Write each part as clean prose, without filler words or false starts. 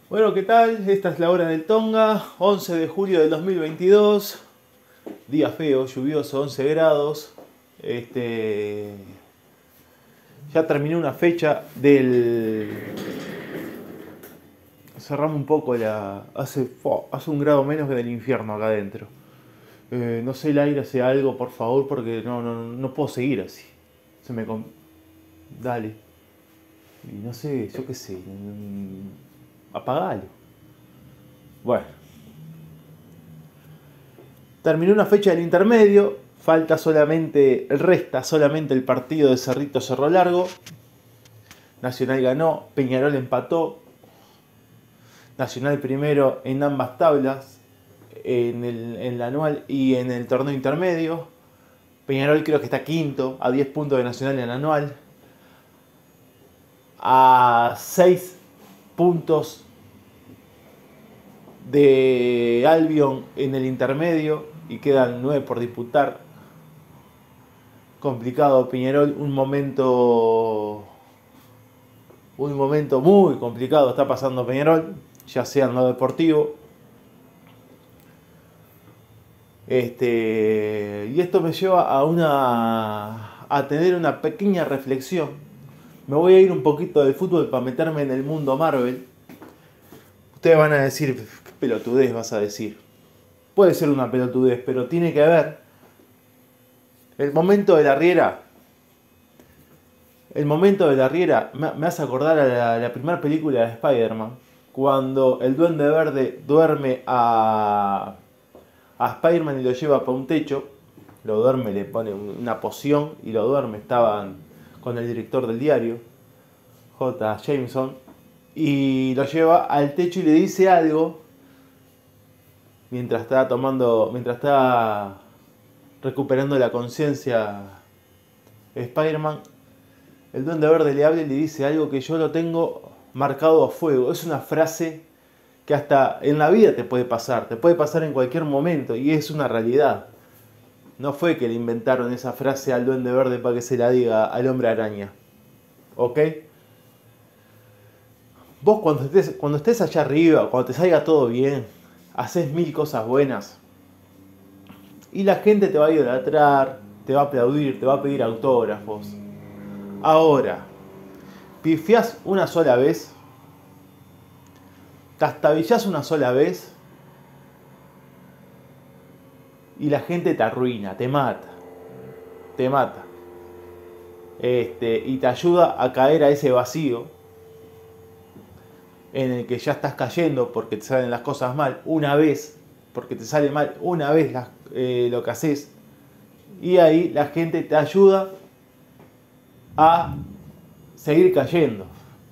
Bueno, ¿qué tal? Esta es la hora del Tonga, 11 de julio del 2022, día feo, lluvioso, 11 grados. Este, ya terminé una fecha del... Cerramos un poco la... Hace un grado menos que del infierno acá adentro. No sé, el aire hace algo, por favor, porque no puedo seguir así. Se me... Dale. Y no sé, yo qué sé. Apagalo. Bueno. Terminó una fecha del intermedio, resta solamente el partido de Cerrito Cerro Largo. Nacional ganó, Peñarol empató. Nacional primero en ambas tablas, en la anual y en el torneo intermedio. Peñarol creo que está quinto, a 10 puntos de Nacional en la anual. A 6 puntos de Albion en el intermedio y quedan 9 por disputar. Complicado Peñarol, un momento muy complicado está pasando Peñarol, ya sea en lo deportivo. Y esto me lleva a tener una pequeña reflexión. Me voy a ir un poquito del fútbol para meterme en el mundo Marvel. Ustedes van a decir, ¿qué pelotudez vas a decir? Puede ser una pelotudez, pero tiene que ver. El momento de la Riera. El momento de la Riera me hace acordar a la primera película de Spider-Man. Cuando el Duende Verde duerme a Spider-Man y lo lleva para un techo. Lo duerme, le pone una poción y lo duerme. Estaban con el director del diario, J. Jameson. Y lo lleva al techo y le dice algo mientras está recuperando la conciencia Spider-Man. El Duende Verde le habla y le dice algo que yo lo tengo marcado a fuego. Es una frase que hasta en la vida te puede pasar en cualquier momento y es una realidad. No fue que le inventaron esa frase al Duende Verde para que se la diga al Hombre Araña. ¿Ok? Vos cuando estés allá arriba, cuando te salga todo bien, haces mil cosas buenas y la gente te va a idolatrar, te va a aplaudir, te va a pedir autógrafos. Ahora, pifiás una sola vez, castabillás una sola vez y la gente te arruina, te mata, te mata. Y te ayuda a caer a ese vacío en el que ya estás cayendo porque te salen las cosas mal una vez, porque te sale mal una vez lo que haces, y ahí la gente te ayuda a seguir cayendo.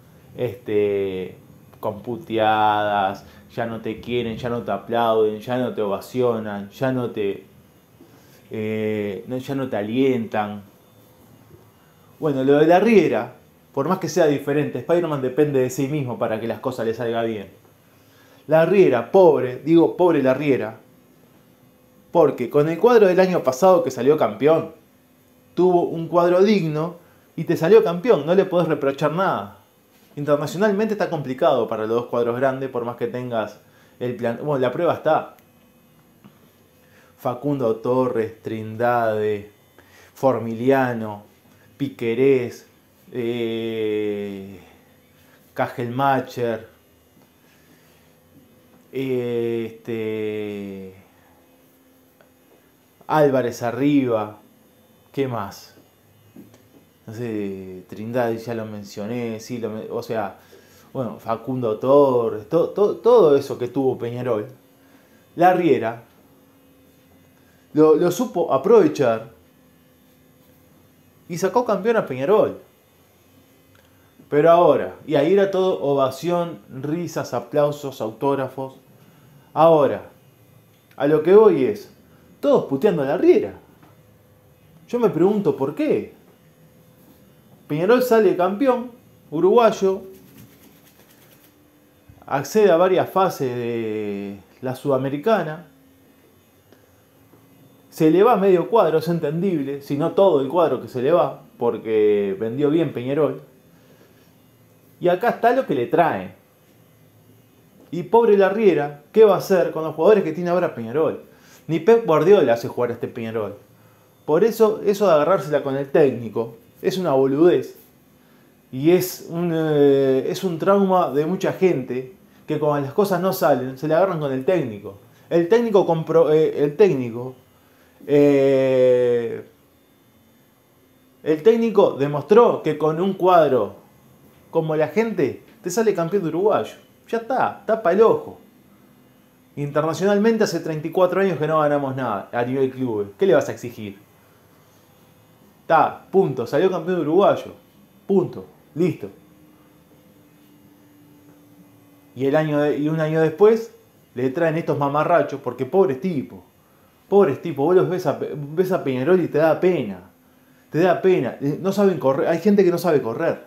Con puteadas, ya no te quieren, ya no te aplauden, ya no te ovacionan, ya no te alientan. Bueno, lo de la Riera, por más que sea diferente, Spider-Man depende de sí mismo para que las cosas le salgan bien. La Riera, pobre la Riera, porque con el cuadro del año pasado que salió campeón, tuvo un cuadro digno y te salió campeón, no le podés reprochar nada. Internacionalmente está complicado para los dos cuadros grandes, por más que tengas el plan. Bueno, la prueba está. Facundo Torres, Trindade, Formiliano, Piquerés, Kajelmacher, Álvarez arriba, ¿qué más? No sé, Trindade ya lo mencioné, sí, o sea, bueno, Facundo Torres, todo eso que tuvo Peñarol. La Riera lo supo aprovechar y sacó campeón a Peñarol. Pero ahora, y ahí era todo ovación, risas, aplausos, autógrafos. Ahora, a lo que voy es, todos puteando a la Riera. Yo me pregunto por qué. Peñarol sale campeón, uruguayo, accede a varias fases de la Sudamericana, se le va medio cuadro, es entendible, si no todo el cuadro que se le va, porque vendió bien Peñarol. Y acá está lo que le traen. Y pobre la Riera, ¿qué va a hacer con los jugadores que tiene ahora Peñarol? Ni Pep Guardiola hace jugar a este Peñarol. Por eso de agarrársela con el técnico es una boludez. Y es un trauma de mucha gente que cuando las cosas no salen se le agarran con el técnico. El técnico demostró que con un cuadro como la gente te sale campeón de uruguayo. Ya está, tapa el ojo. Internacionalmente hace 34 años que no ganamos nada a nivel clubes. ¿Qué le vas a exigir? Está, punto, salió campeón de uruguayo. Punto, listo. Y un año después le traen estos mamarrachos porque pobres tipos. Pobres tipos, vos los ves a Peñarol y te da pena. Te da pena. No saben correr. Hay gente que no sabe correr.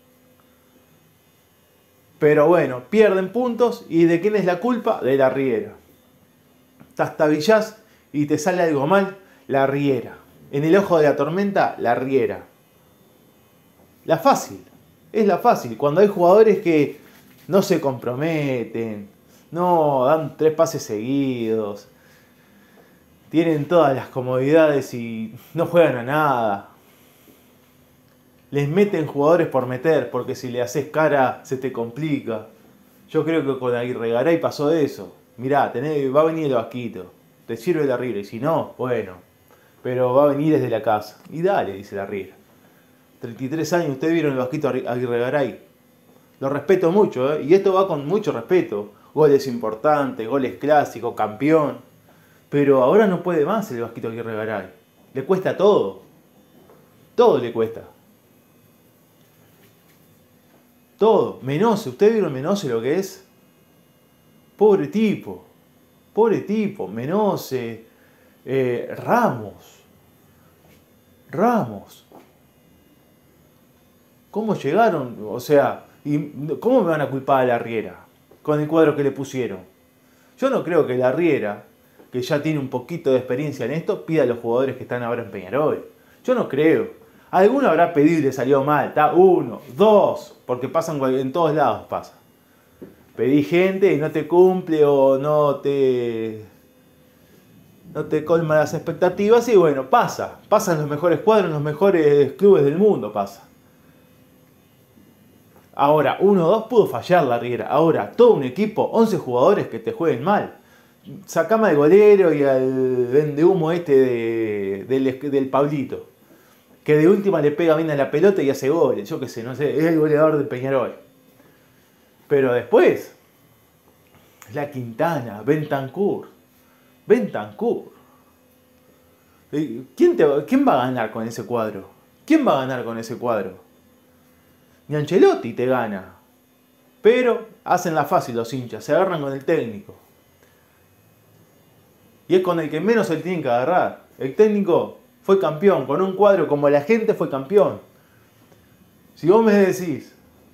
Pero bueno, pierden puntos. ¿Y de quién es la culpa? De la Riera. Trastabillás y te sale algo mal, la Riera. En el ojo de la tormenta, la Riera. La fácil. Es la fácil. Cuando hay jugadores que no se comprometen, no dan 3 pases seguidos, tienen todas las comodidades y no juegan a nada. Les meten jugadores por meter, porque si le haces cara se te complica. Yo creo que con Aguirre Garay pasó eso. Mirá, va a venir el Vasquito, te sirve la Riera, y si no, bueno, pero va a venir desde la casa. Y dale, dice la Riera. 33 años, ustedes vieron el Vasquito Aguirre Garay. Lo respeto mucho, y esto va con mucho respeto. Goles importantes, goles clásicos, campeón. Pero ahora no puede más el Vasquito Aguirre Garay. Le cuesta todo. Todo le cuesta. Todo. Menose, ¿ustedes vieron Menose lo que es? Pobre tipo. Pobre tipo. Menose. Ramos. ¿Cómo llegaron? O sea, ¿cómo me van a culpar a la Riera con el cuadro que le pusieron? Yo no creo que la Riera, que ya tiene un poquito de experiencia en esto, pida a los jugadores que están ahora en Peñarol. Yo no creo. Alguno habrá pedido y le salió mal. Está 1, 2, porque pasan en todos lados pasa. Pedí gente y no te cumple o no te colma las expectativas y bueno, pasa. Pasa en los mejores cuadros, en los mejores clubes del mundo pasa. Ahora, 1 o 2 pudo fallar la Riera. Ahora, todo un equipo, 11 jugadores que te jueguen mal. Sacame al golero y al vendehumo del Pablito. Que de última le pega bien a la pelota y hace goles. Yo qué sé, no sé, es el goleador de Peñarol. Pero después, la Quintana, Bentancur. ¿Quién va a ganar con ese cuadro? ¿Quién va a ganar con ese cuadro? Ni Ancelotti te gana. Pero hacen la fácil los hinchas, se agarran con el técnico. Y es con el que menos se tienen que agarrar. El técnico fue campeón, con un cuadro como la gente fue campeón. Si vos me decís,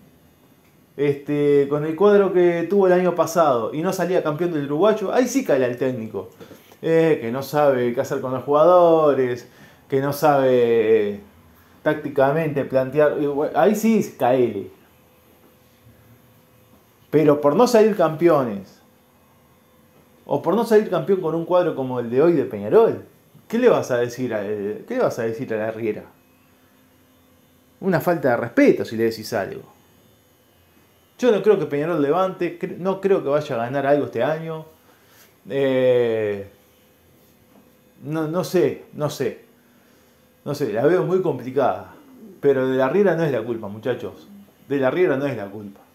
con el cuadro que tuvo el año pasado y no salía campeón del uruguayo, ahí sí cae el técnico. Que no sabe qué hacer con los jugadores, que no sabe tácticamente plantear. Ahí sí caele. Pero por no salir campeones, o por no salir campeón con un cuadro como el de hoy de Peñarol, ¿qué le vas a decir a la Riera? Una falta de respeto si le decís algo. Yo no creo que Peñarol levante, no creo que vaya a ganar algo este año. No sé, la veo muy complicada. Pero de la Riera no es la culpa, muchachos. De la Riera no es la culpa.